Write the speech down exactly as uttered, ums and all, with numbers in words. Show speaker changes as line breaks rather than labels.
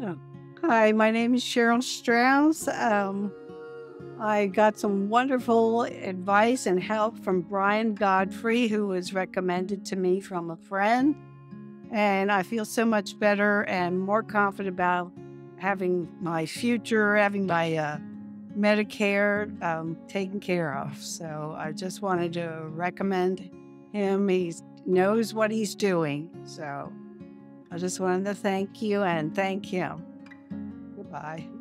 Oh. Hi, my name is Cheryl Strauss. Um, I got some wonderful advice and help from Brian Godfrey, who was recommended to me from a friend. And I feel so much better and more confident about having my future, having my uh, Medicare um, taken care of. So I just wanted to recommend him. He knows what he's doing. So I just wanted to thank you and thank him. Goodbye.